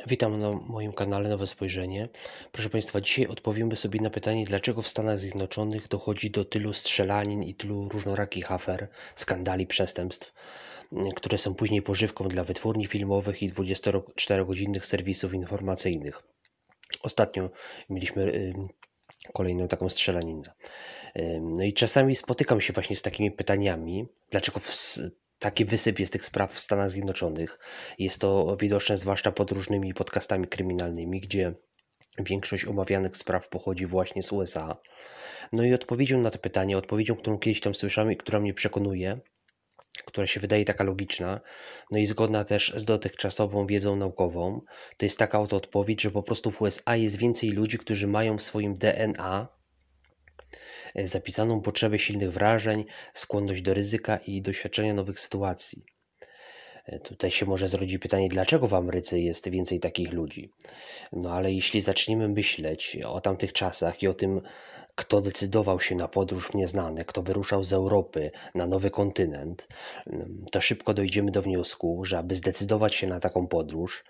Witam na moim kanale Nowe Spojrzenie. Proszę Państwa, dzisiaj odpowiemy sobie na pytanie, dlaczego w Stanach Zjednoczonych dochodzi do tylu strzelanin i tylu różnorakich afer, skandali, przestępstw, które są później pożywką dla wytwórni filmowych i 24-godzinnych serwisów informacyjnych. Ostatnio mieliśmy kolejną taką strzelaninę. No i czasami spotykam się właśnie z takimi pytaniami, dlaczego taki wysyp jest tych spraw w Stanach Zjednoczonych. Jest to widoczne zwłaszcza pod różnymi podcastami kryminalnymi, gdzie większość omawianych spraw pochodzi właśnie z USA. No i odpowiedzią na to pytanie, odpowiedzią, którą kiedyś tam słyszałem i która mnie przekonuje, która się wydaje taka logiczna, no i zgodna też z dotychczasową wiedzą naukową, to jest taka oto odpowiedź, że po prostu w USA jest więcej ludzi, którzy mają w swoim DNA zapisaną potrzebę silnych wrażeń, skłonność do ryzyka i doświadczenia nowych sytuacji. Tutaj się może zrodzić pytanie, dlaczego w Ameryce jest więcej takich ludzi? No ale jeśli zaczniemy myśleć o tamtych czasach i o tym, kto decydował się na podróż w nieznane, kto wyruszał z Europy na nowy kontynent, to szybko dojdziemy do wniosku, że aby zdecydować się na taką podróż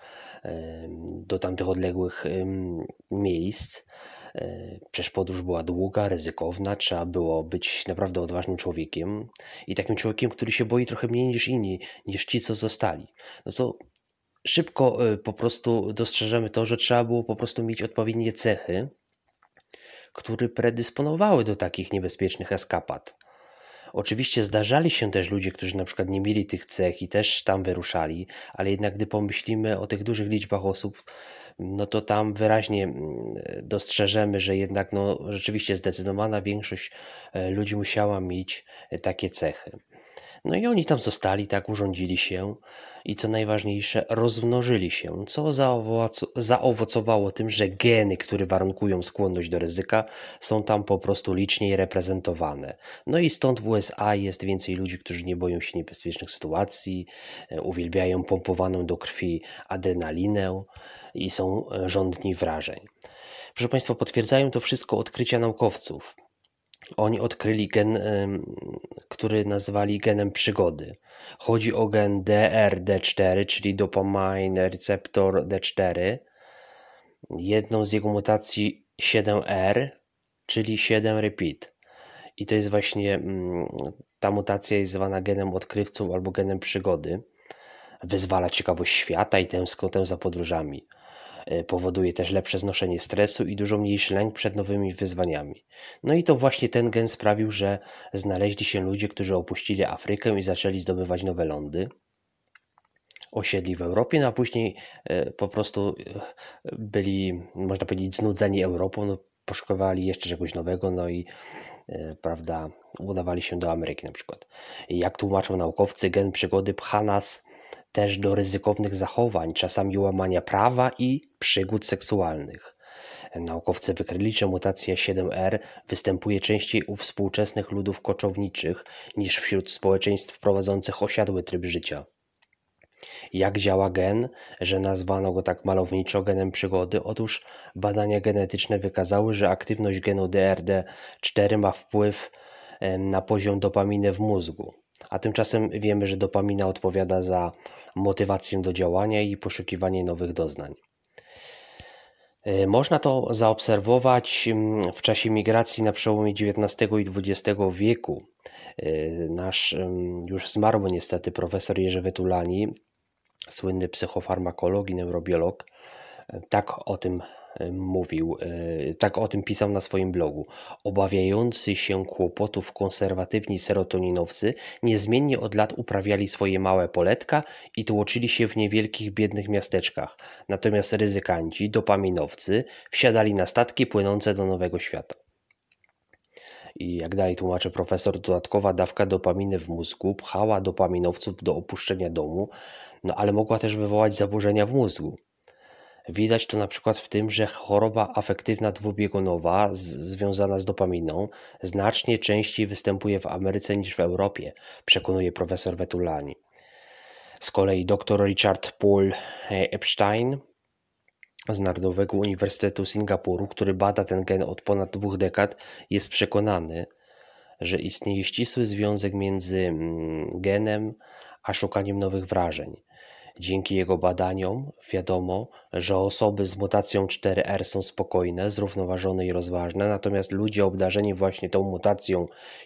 do tamtych odległych miejsc, przecież podróż była długa, ryzykowna, trzeba było być naprawdę odważnym człowiekiem i takim człowiekiem, który się boi trochę mniej niż inni, niż ci, co zostali. No to szybko po prostu dostrzeżemy to, że trzeba było po prostu mieć odpowiednie cechy, które predysponowały do takich niebezpiecznych eskapad. Oczywiście zdarzali się też ludzie, którzy na przykład nie mieli tych cech i też tam wyruszali, ale jednak gdy pomyślimy o tych dużych liczbach osób, no to tam wyraźnie dostrzeżemy, że jednak rzeczywiście zdecydowana większość ludzi musiała mieć takie cechy. No i oni tam zostali, tak urządzili się i co najważniejsze, rozmnożyli się, co zaowocowało tym, że geny, które warunkują skłonność do ryzyka, są tam po prostu liczniej reprezentowane. No i stąd w USA jest więcej ludzi, którzy nie boją się niebezpiecznych sytuacji, uwielbiają pompowaną do krwi adrenalinę i są żądni wrażeń. Proszę Państwa, potwierdzają to wszystko odkrycia naukowców. Oni odkryli gen, który nazwali genem przygody. Chodzi o gen DRD4, czyli Dopamine Receptor D4. Jedną z jego mutacji 7R, czyli 7 repeat. I to jest właśnie, ta mutacja jest zwana genem odkrywcą albo genem przygody. Wyzwala ciekawość świata i tęsknotę za podróżami. Powoduje też lepsze znoszenie stresu i dużo mniejszy lęk przed nowymi wyzwaniami. No i to właśnie ten gen sprawił, że znaleźli się ludzie, którzy opuścili Afrykę i zaczęli zdobywać nowe lądy. Osiedli w Europie, no a później po prostu byli, można powiedzieć, znudzeni Europą, poszukiwali jeszcze czegoś nowego, no i prawda, udawali się do Ameryki na przykład. Jak tłumaczą naukowcy, gen przygody pcha nas też do ryzykownych zachowań, czasami łamania prawa i przygód seksualnych. Naukowcy wykryli, że mutacja 7R występuje częściej u współczesnych ludów koczowniczych niż wśród społeczeństw prowadzących osiadły tryb życia. Jak działa gen, że nazwano go tak malowniczo genem przygody? Otóż badania genetyczne wykazały, że aktywność genu DRD4 ma wpływ na poziom dopaminy w mózgu. A tymczasem wiemy, że dopamina odpowiada za motywację do działania i poszukiwanie nowych doznań. Można to zaobserwować w czasie migracji na przełomie XIX i XX wieku. Nasz już zmarły niestety profesor Jerzy Wetulani, słynny psychofarmakolog i neurobiolog, tak o tym mówił, tak o tym pisał na swoim blogu. Obawiający się kłopotów konserwatywni serotoninowcy niezmiennie od lat uprawiali swoje małe poletka i tłoczyli się w niewielkich, biednych miasteczkach. Natomiast ryzykanci, dopaminowcy, wsiadali na statki płynące do nowego świata. I jak dalej tłumaczy profesor, dodatkowa dawka dopaminy w mózgu pchała dopaminowców do opuszczenia domu, ale mogła też wywołać zaburzenia w mózgu. Widać to na przykład w tym, że choroba afektywna dwubiegunowa związana z dopaminą znacznie częściej występuje w Ameryce niż w Europie, przekonuje profesor Wetulani. Z kolei dr Richard Paul Epstein z Narodowego Uniwersytetu Singapuru, który bada ten gen od ponad 2 dekad, jest przekonany, że istnieje ścisły związek między genem a szukaniem nowych wrażeń. Dzięki jego badaniom wiadomo, że osoby z mutacją 4R są spokojne, zrównoważone i rozważne, natomiast ludzie obdarzeni właśnie tą mutacją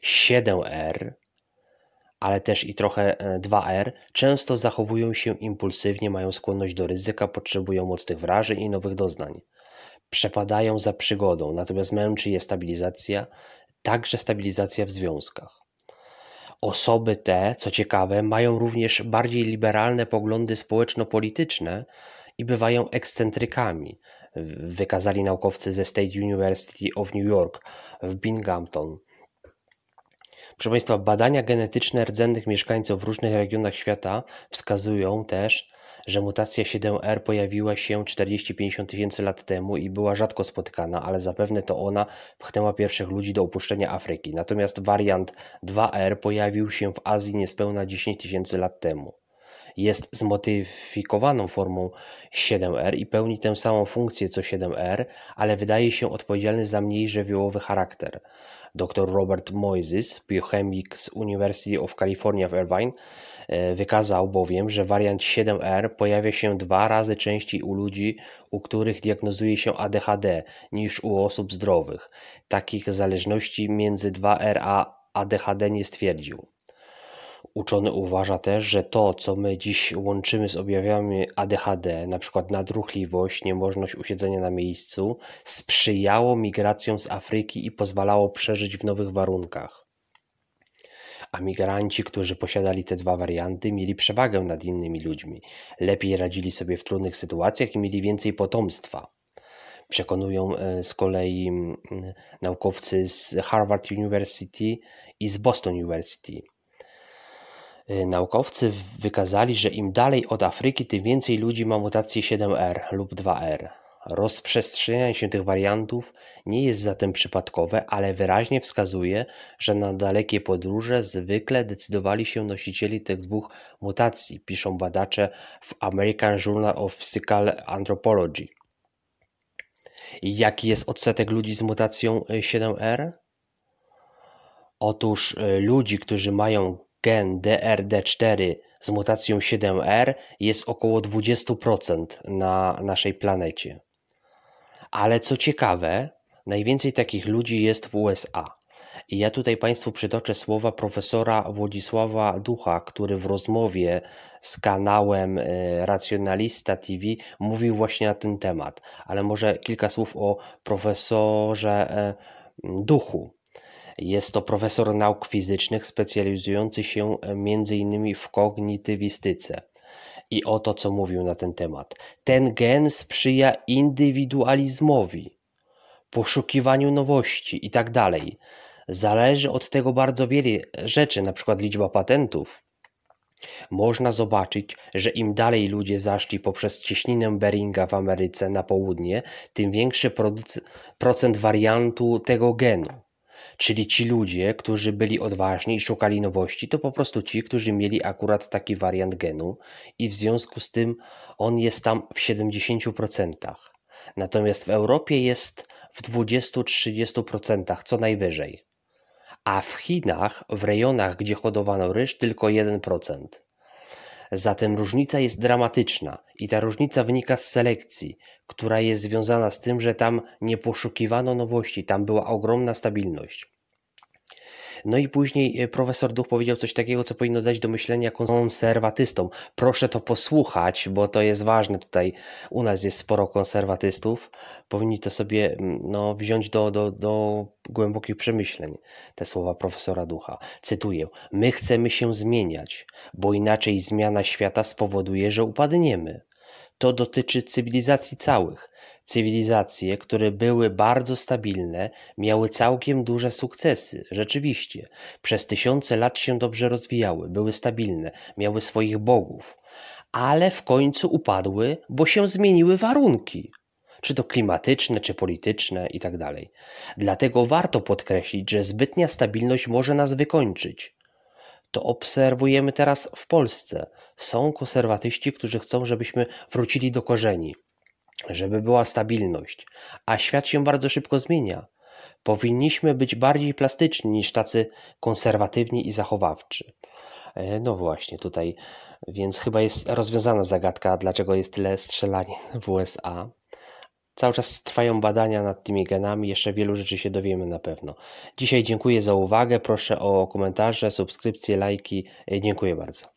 7R, ale też i trochę 2R, często zachowują się impulsywnie, mają skłonność do ryzyka, potrzebują mocnych wrażeń i nowych doznań. Przepadają za przygodą, natomiast męczy je stabilizacja, także stabilizacja w związkach. Osoby te, co ciekawe, mają również bardziej liberalne poglądy społeczno-polityczne i bywają ekscentrykami, wykazali naukowcy ze State University of New York w Binghamton. Proszę Państwa, badania genetyczne rdzennych mieszkańców w różnych regionach świata wskazują też, że mutacja 7R pojawiła się 40-50 tysięcy lat temu i była rzadko spotykana, ale zapewne to ona pchnęła pierwszych ludzi do opuszczenia Afryki. Natomiast wariant 2R pojawił się w Azji niespełna 10 tysięcy lat temu. Jest zmodyfikowaną formą 7R i pełni tę samą funkcję co 7R, ale wydaje się odpowiedzialny za mniej żywiołowy charakter. Dr Robert Moises, biochemik z University of California w Irvine, wykazał bowiem, że wariant 7R pojawia się 2 razy częściej u ludzi, u których diagnozuje się ADHD, niż u osób zdrowych. Takich zależności między 2R a ADHD nie stwierdził. Uczony uważa też, że to, co my dziś łączymy z objawami ADHD, np. nadruchliwość, niemożność usiedzenia na miejscu, sprzyjało migracjom z Afryki i pozwalało przeżyć w nowych warunkach. A migranci, którzy posiadali te 2 warianty, mieli przewagę nad innymi ludźmi, lepiej radzili sobie w trudnych sytuacjach i mieli więcej potomstwa. Przekonują z kolei naukowcy z Harvard University i z Boston University. Naukowcy wykazali, że im dalej od Afryki, tym więcej ludzi ma mutację 7R lub 2R. Rozprzestrzenianie się tych wariantów nie jest zatem przypadkowe, ale wyraźnie wskazuje, że na dalekie podróże zwykle decydowali się nosicieli tych 2 mutacji, piszą badacze w American Journal of Physical Anthropology. Jaki jest odsetek ludzi z mutacją 7R? Otóż ludzi, którzy mają gen DRD4 z mutacją 7R jest około 20% na naszej planecie. Ale co ciekawe, najwięcej takich ludzi jest w USA. I ja tutaj Państwu przytoczę słowa profesora Władysława Ducha, który w rozmowie z kanałem Racjonalista TV mówił właśnie na ten temat. Ale może kilka słów o profesorze Duchu. Jest to profesor nauk fizycznych specjalizujący się m.in. w kognitywistyce. I oto co mówił na ten temat. Ten gen sprzyja indywidualizmowi, poszukiwaniu nowości itd. Zależy od tego bardzo wiele rzeczy, np. liczba patentów. Można zobaczyć, że im dalej ludzie zaszli poprzez cieśninę Beringa w Ameryce na południe, tym większy procent wariantu tego genu. Czyli ci ludzie, którzy byli odważni i szukali nowości, to po prostu ci, którzy mieli akurat taki wariant genu i w związku z tym on jest tam w 70%. Natomiast w Europie jest w 20-30% co najwyżej. A w Chinach, w rejonach, gdzie hodowano ryż, tylko 1%. Zatem różnica jest dramatyczna i ta różnica wynika z selekcji, która jest związana z tym, że tam nie poszukiwano nowości, tam była ogromna stabilność. No i później profesor Duch powiedział coś takiego, co powinno dać do myślenia konserwatystom. Proszę to posłuchać, bo to jest ważne. Tutaj u nas jest sporo konserwatystów. Powinni to sobie wziąć do głębokich przemyśleń, te słowa profesora Ducha. Cytuję. My chcemy się zmieniać, bo inaczej zmiana świata spowoduje, że upadniemy. To dotyczy cywilizacji całych. Cywilizacje, które były bardzo stabilne, miały całkiem duże sukcesy. Rzeczywiście, przez tysiące lat się dobrze rozwijały, były stabilne, miały swoich bogów, ale w końcu upadły, bo się zmieniły warunki. Czy to klimatyczne, czy polityczne itd. Dlatego warto podkreślić, że zbytnia stabilność może nas wykończyć. To obserwujemy teraz w Polsce. Są konserwatyści, którzy chcą, żebyśmy wrócili do korzeni, żeby była stabilność, a świat się bardzo szybko zmienia. Powinniśmy być bardziej plastyczni niż tacy konserwatywni i zachowawczy. No właśnie, tutaj, więc chyba jest rozwiązana zagadka, dlaczego jest tyle strzelanin w USA. Cały czas trwają badania nad tymi genami, jeszcze wielu rzeczy się dowiemy na pewno. Dzisiaj dziękuję za uwagę, proszę o komentarze, subskrypcje, lajki. Dziękuję bardzo.